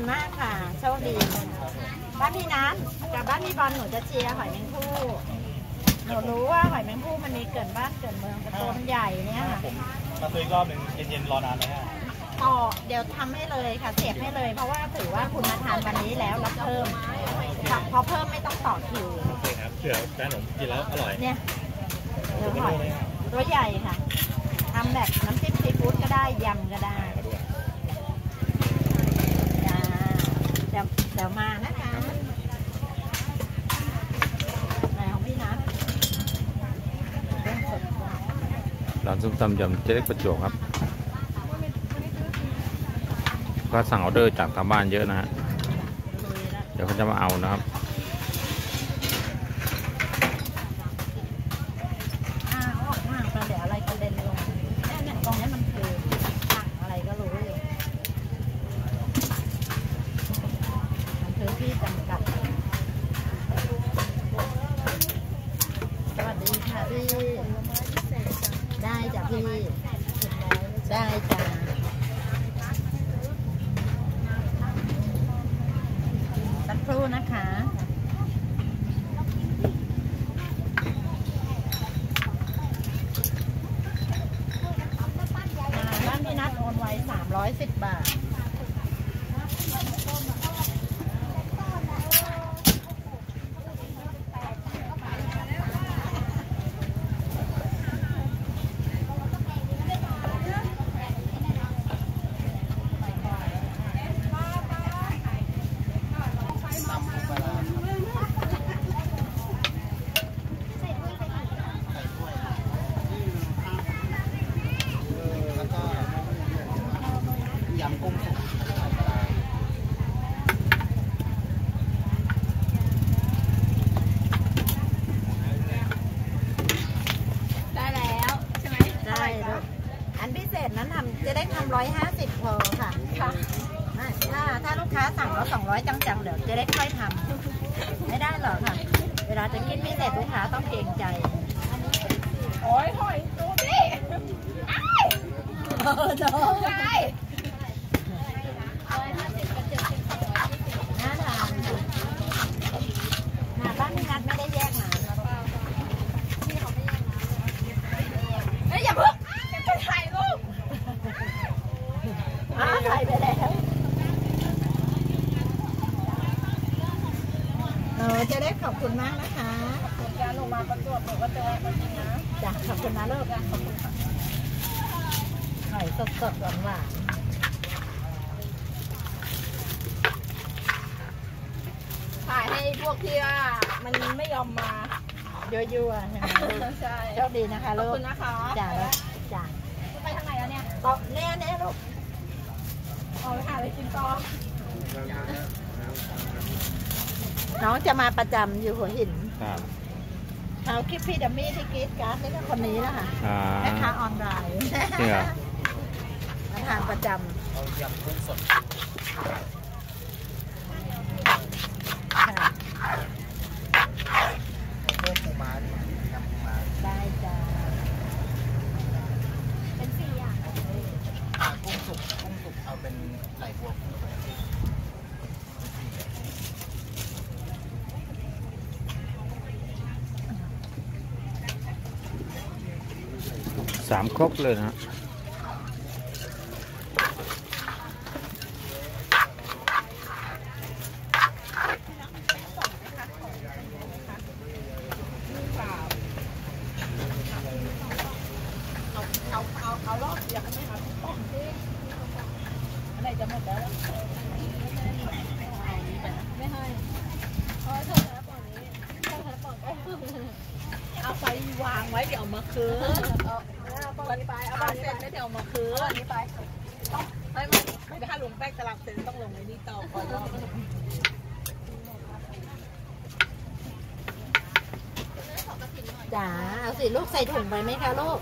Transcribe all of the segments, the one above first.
คุณมากค่ะโชคดีบ้านพี่นัทกับบ้านพี่บอลหนูจะเชียร์หอยแมงผู้หนูรู้ว่าหอยแมงผู้มันมีเกิดบ้านเกิดเมืองแต่ตัวมันใหญ่เนี่ยค่ะมาซื้อรอบหนึ่งเย็นๆรอนานไหมฮะต่อเดี๋ยวทำให้เลยค่ะเสียบให้เลยเพราะว่าถือว่าคุณมาทานวันนี้แล้วรับเพิ่มพอเพิ่มไม่ต้องต่อคิวโอเคครับเผื่อแฟนผมกินแล้วอร่อยเนี่ยเดี๋ยวหอยตัวใหญ่ค่ะทำแบบน้ำจิ้มซีฟู้ดก็ได้ยำก็ได้เดี๋ยวมานะคะไหนของพี่นะร้านส้มตำยำเจ๊เล็กประจวบครับก็สั่งออเดอร์จากทางบ้านเยอะนะฮะเดี๋ยวเขาจะมาเอานะครับเดี๋ยวอะไรกระเด็นลงเนี่ยตรงนี้มันคือผักอะไรก็รู้อยู่มันคือที่จำกัดสวัสดีค่ะพี่ได้จ้ะพี่ได้จ้ะสักครู่นะคะบ้านพี่นัทโอนไว้310 บาทจะได้ทำ150พอค่ะถ้าลูกค้าสั่งเรา200จังๆเดี๋ยวจะได้ค่อยทำไม่ได้หรอกค่ะเวลาจะกินพิเศษลูกค้าต้องเกรงใจโอ้ยหอยดูดิใช่น่าทานบ้านพี่นัทไม่ได้แยกหาเฮ้ยอย่าเพิ่งจะถ่ายรูปถ่ายไปแล้วจะได้ขอบคุณมากนะคะการลงมาประจวบหนูก็เจอมาจริงนะจ้ะขอบคุณนะลูกขอบคุณค่ะหอยสดๆหวานๆถ่ายให้พวกที่ว่ามันไม่ยอมมายั่วๆใช่ไหมใช่โชคดีนะคะลูกขอบคุณนะคะจ้ะจ้ะไปทางไหนแล้วเนี่ยต่อแน่ลูกเอาไปหาอะไรกินต่อน้องจะมาประจำอยู่หัวหินเขาคลิปพี่ดัมมี่ที่กรีดการ์ดนี่ก็คนนี้นะคะแม่ค้าออนไลน์มาทานประจำเอายำกุ้งสดได้จ้าเป็น4 อย่างกุ้งสุกเอาเป็นไหลบัว 3 ครกเลยนะเอารอบเดียวไม่เอาต้องที่อะไรจะหมดแล้วไม่ให้เธอแล้วปอนนี้เอาไปวางไว้เดี๋ยวมาคืนเอาปอนนี้ไปเอาปอนเสร็จไม่เดี๋ยวมาคืนอันนี้ไปไม่ถ้าลงแป้งตลับเสร็จต้องลงในนี้ต่อก่อนจ๋าเอาสิลูกใส่ถุงไปไหมคะลูก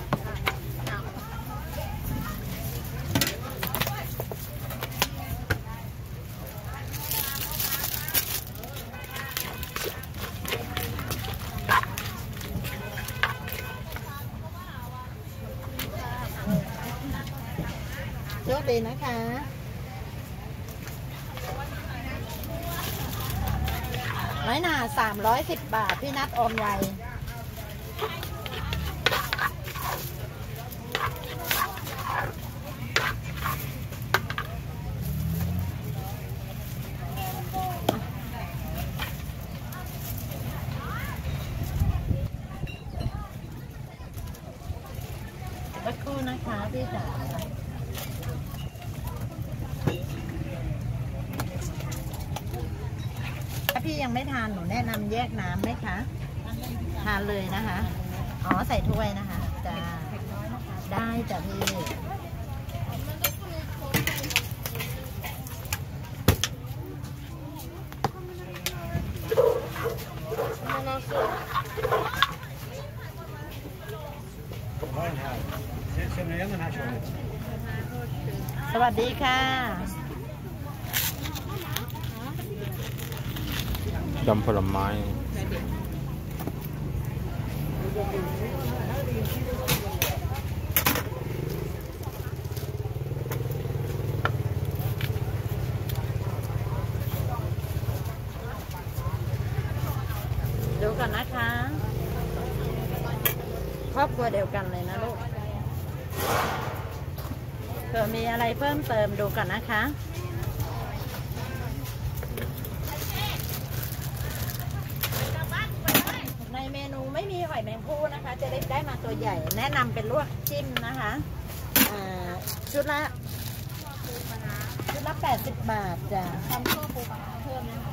โชคดีนะคะน้อยหนา310 บาทพี่นัดโอนไวสักครู่นะคะพี่จ๋าถ้าพี่ยังไม่ทานหนูแนะนำแยกน้ำไหมคะทานเลยนะคะอ๋อใส่ถ้วยนะคะจ้าได้จ้ะพี่สวัสดีค่ะยำผลไม้ดูก่อนนะคะครอบครัวเดียวกันเลยนะลูกเผื่อมีอะไรเพิ่มเติมดูก่อนนะคะในเมนูไม่มีหอยแมงภู่นะคะ จะได้มาตัวใหญ่แนะนำเป็นลวกจิ้มนะคะชุดละ80 บาทจ้ะทำข้าวปูปลาเพิ่มนะคะ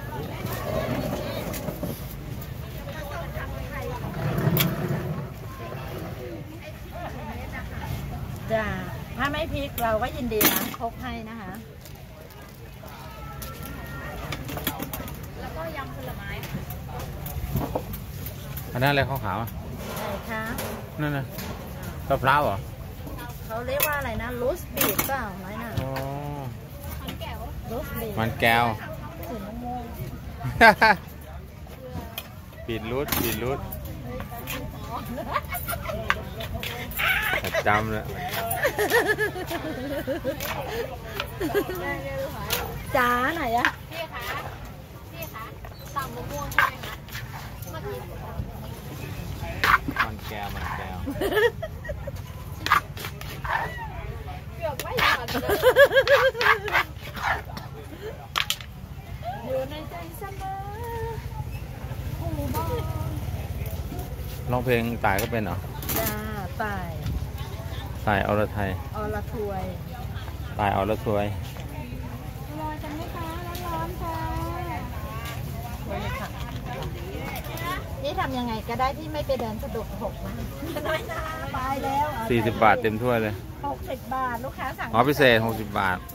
จ้ะถ้าไม่พริกเราก็ยินดีล้างครกให้นะคะแล้วก็ยำผลไม้อันนั้นอะไรขาวๆอ่ะไหนคะนั่นน่ะมะพร้าวเหรอเขาเรียกว่าอะไรนะลูสบีทเปล่าน้อยน่ะอ๋อมันแก้วลูสบีทมันแก้วสีม่วงปีดรูดจำเลยจ้าไหนอะพี่คะสั่งมะม่วงใช่ไหมคะมันแก้วเกือบไม่ทันเลยอยู่ในใจเสมอผู้บ้านร้องเพลงตายก็เป็นเหรอจ้าตายอรไทยอรถวยตายอรถวยรอกันไหมคะร้อนๆค่ะนี่ทำยังไงก็ได้ที่ไม่ไปเดินสะดุดหกนะน้อยนะตายแล้ว 40 บาทเต็มถ้วยเลย 60 บาทลูกค้าสั่งพิเศษ60 บาท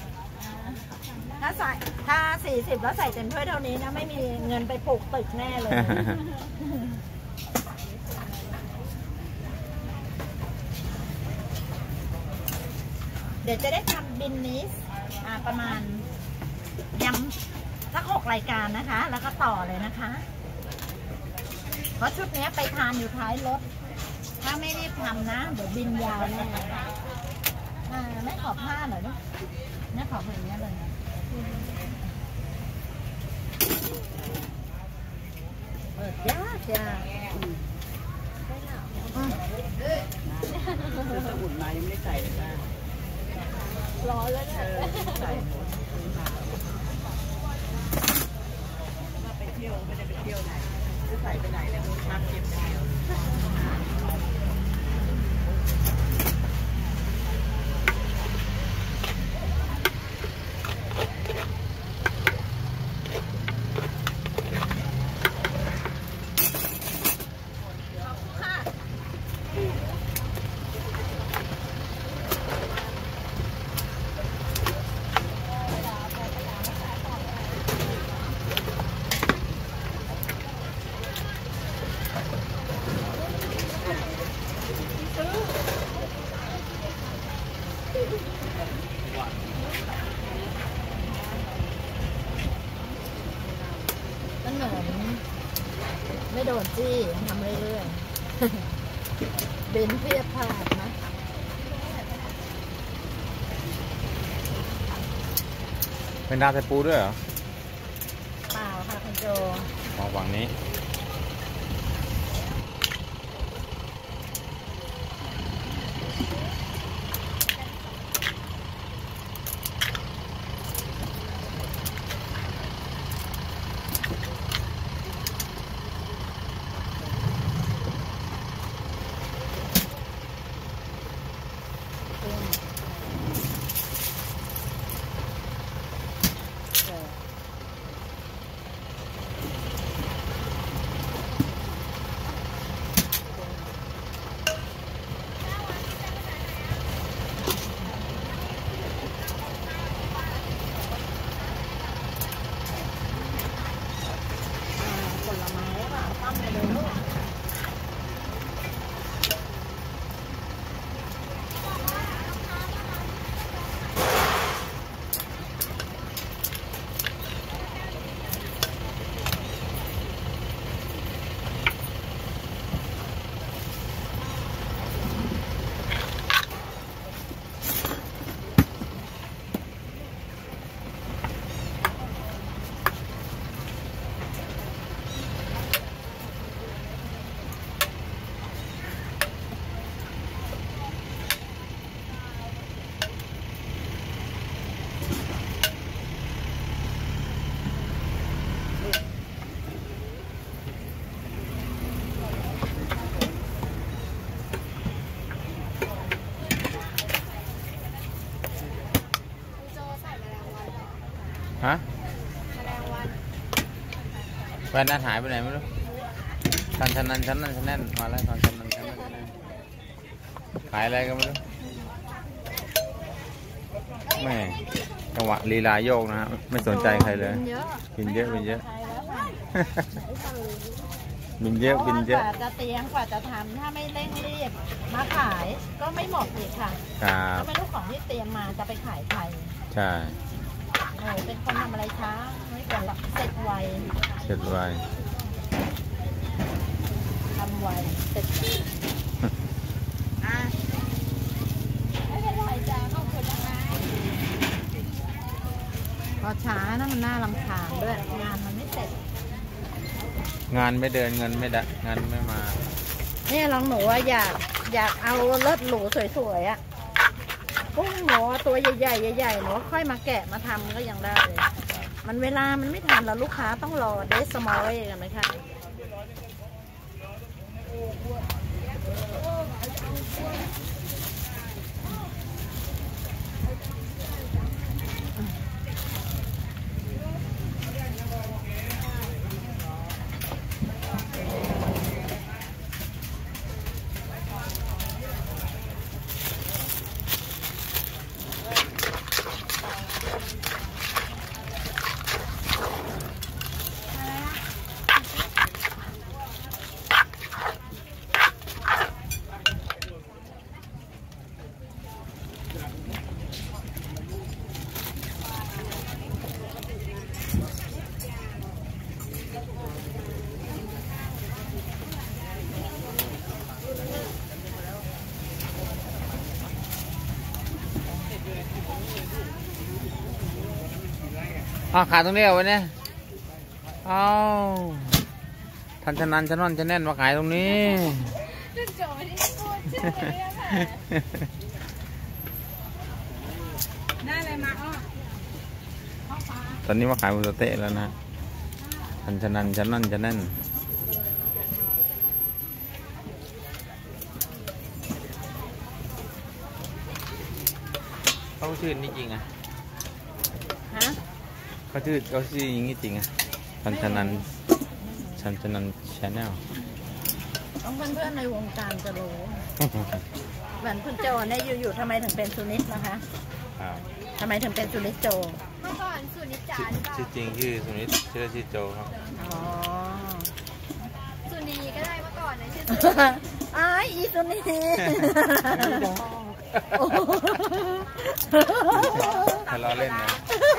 ถ้า40แล้วใส่เต็มถ้วยเท่านี้นะไม่มีเงินไปปลูกตึกแน่เลยเดี๋ยวจะได้ทำบินนี้ประมาณยำสัก6 รายการนะคะ แล้วก็ต่อเลยนะคะเพราะชุดนี้ไปทานอยู่ท้ายรถถ้าไม่รีบทำนะเดี๋ยวบินยาวแน่ไม่ขอผ้าหน่อยลูกไม่ขอแบบนี้เลยเปิดยากจ้ะสมุนมายังไม่ได้ใส่เลยนะรอแล้วเนี่ยใส่ไปเที่ยวไม่ได้ไปเที่ยวไหนจะใส่ไปไหนแล้วทำเก็บได้ขนมไม่โดนจี้ทำเรื่อยๆเบนเพียบพลาดนะเป็นดาวไทปูด้วยเหรอเปล่าค่ะคุณโจมองฝั่งนี้ผลไม้เปล่าต้มไปเลยลูกฮะแมลงวันแว่นนั้นหายไปไหนไม่รู้ทันนั้นชั้นนั้นชั้นแน่นมาแล้วทันชั้นนั้นชั้นนั้นขายอะไรก็ไม่รู้แม่จังหวะลีลาโยกนะฮะไม่สนใจใครเลยบินเยอะบินเยอะบินเยอะบินเยอะกว่าจะเตรียมกว่าจะทำถ้าไม่เร่งรีบมาขายก็ไม่หมดอีกค่ะครับก็ไม่รู้ของที่เตรียมมาจะไปขายใครใช่เป็นคนทำอะไรช้าไม่เกินหรอกเสร็จไวเสร็จไวทำไวเสร็จไวอ่ะไม่เป็นไรจ้าขอบคุณนะคะพอช้านะมันน่ารำคาญด้วยงานมันไม่เสร็จงานไม่เดินเงินไม่ได้งานไม่มาเนี่ยลองหนูว่าอยากเอาเลิศหรูสวยๆอ่ะกุ้งหนูตัวใหญ่ๆใหญ่ๆหนูค่อยมาแกะมาทำก็ยังได้เลยมันเวลามันไม่ทันแล้วลูกค้าต้องรอเดสมอลเลยกันไหมคะขายตรงนี้เอาไว้เนี่ยเอาทันชนันชนอนชนแน่นมาขายตรงนี้จุดโจไม่ได้พูดชื่อเลยอะค่ะได้อะไรมาอ้อตอนนี้มาขายบุสเตะแล้วนะทันชนันชนอนชนแน่นเขาชื่อนี่จริงอ่ะฮะเขาชื่ออย่างนี้จริงอ่ะทันชนันชาแนลต้องเพื่อนๆในวงการจะรู้เหมือนคุณโจเนี่ยอยู่ๆทำไมถึงเป็นซูนิสนะคะครับทำไมถึงเป็นซูนิสโจเมื่อก่อนสุนิจจาหรือเปล่าชื่อจริงชื่อสุนิทชื่อโจครับอ๋อสุนีก็ได้เมื่อก่อนนะชื่ออ้ายอีซูนิสถ้าเราเล่นนะ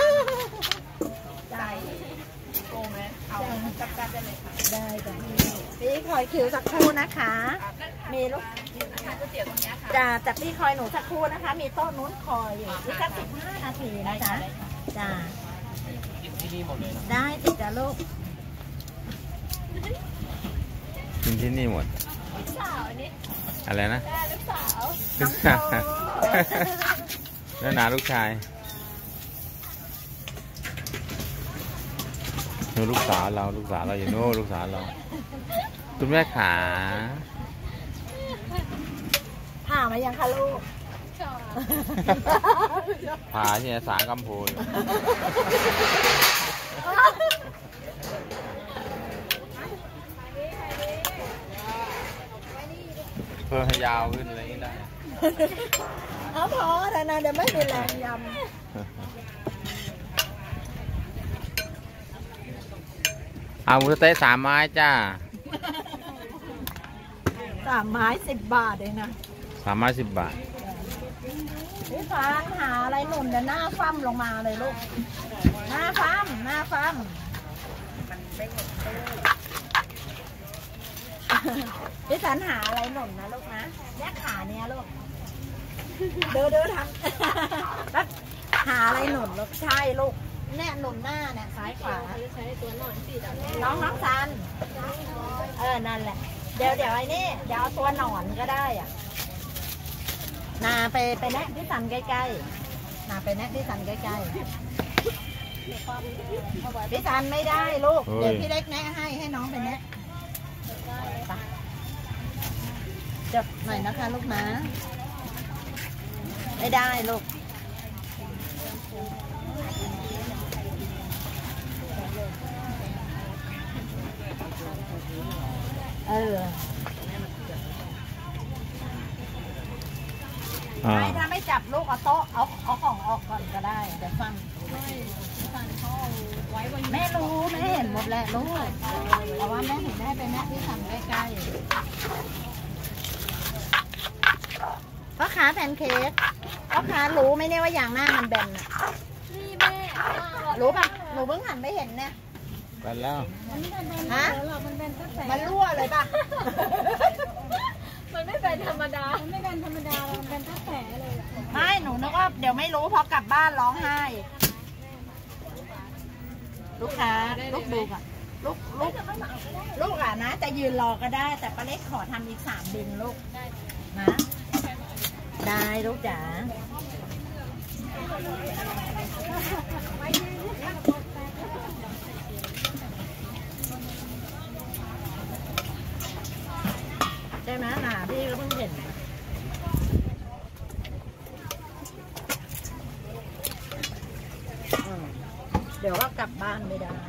ได้โกงไหมเอาจับได้เลยค่ะได้จ้ะพี่คอยคิวสักครู่นะคะ มีลูกร้านก๋วยเตี๋ยวตรงนี้ค่ะจ้าจากพี่คอยหนูสักครู่นะคะ มีโต๊ะนู้นคอยอยู่อีกสัก15 นาทีนะจ๊ะจ้าที่นี่หมดเลยนะได้สิจ้ะลูกกินที่นี่หมดลูกสาวนี่อะไรนะได้ลูกสาวลูกชายแล้วหนาลูกชายนู่นลูกสาวเราอยู่นู่นลูกสาวเราคุณแม่ขาผ่ามายังคะลูกชอบพาที่สางกำโพงเพิ่มให้ยาวขึ้นอะไรอย่างนี้ได้เอาพอแต่นะเดี๋ยวไม่มีแรงยำเอาหมูสะเต๊ะ3 ไม้จ้า 3 ไม้ 10 บาทเองนะ 3 ไม้ 10 บาทพี่ฟางหาอะไรหนุนเดี๋ยวหน้าฟั่มลงมาเลยลูก หน้าฟั่มพี่สันหาอะไรหนุนนะลูกนะแยกขาเนี้ยลูกเด้อทำแล้วหาอะไรหนุนลูกใช่ลูกเนี่ยหนุนหน้าเนี่ยซ้ายขวาใช้ตัวหนอนสีดำน้องซันนั่นแหละ เดี๋ยวไอ้นี่เดี๋ยวเอาตัวหนอนก็ได้อ่ะนาไปแนะพี่สันใกล้ๆนาไปแนะพี่สันใกล้ๆพี่สันไม่ได้ลูกเฮ้ยเดี๋ยวพี่เล็กแนะให้น้องไปแนะไปจับหน่อยนะคะลูกนะไม่ได้ลูกไม่ถ้าไม่จับลูกเอาโต๊ะเอาของออกก่อนก็ได้เดี๋ยวฟังสั่นเขาไว้บนแม่รู้แม่เห็นหมดแหละลูกแต่ว่าแม่เห็นได้ไปแม่ที่ทำใกล้ๆพ่อค้าแพนเค้กพ่อค้ารู้ไหมเนี่ยว่าอย่างหน้ามันแบนอะนี่แม่รู้ป่ะหนูเพิ่งหันไปเห็นเนี่ยไปแล้วมันไม่เป็นฮะมันเป็นตั้งแต่มันรั่วเลยป่ะมันไม่เป็นธรรมดา มันไม่เป็นธรรมดา มันเป็นตั้งแต่เลยไม่หนูนึกว่าเดี๋ยวไม่รู้พอกลับบ้านร้องไห้ลูกค้าลูกดูก่อนลูกอ่ะนะจะยืนรอก็ได้แต่ป้าเล็กขอทำอีก3 บินลูกนะได้ลูกจ๋าใช่ไหมน่ะพี่ก็เพิ่งเห็นเดี๋ยวว่ากลับบ้านไม่ได้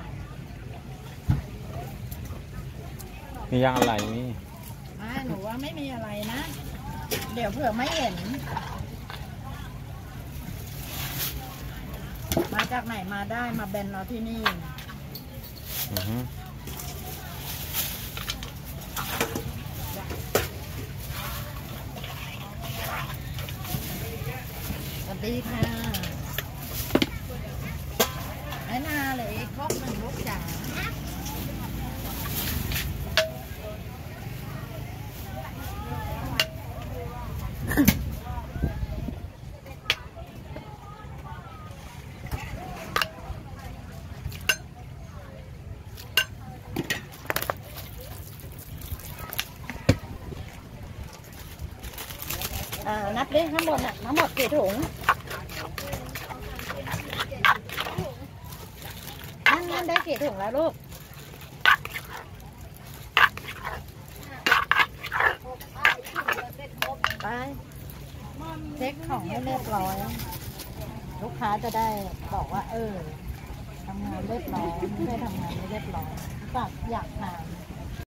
มียางอะไรนี่ไม่หนูว่าไม่มีอะไรนะ เดี๋ยวเผื่อไม่เห็น มาจากไหนมาได้มาแบนเราที่นี่อือฮึสวัสดีค่ะไอ้นาเลยครบ1 ลูกจ๋านับดิข้างบนอ่ะทั้งหมดกี่ถุงนั่นได้กี่ถุงแล้วลูกไปเช็คของให้เรียบร้อยลูกค้าจะได้บอกว่าทำงานเรียบร้อยไม่ได้ทำงานไม่เรียบร้อยฝากอยากทาน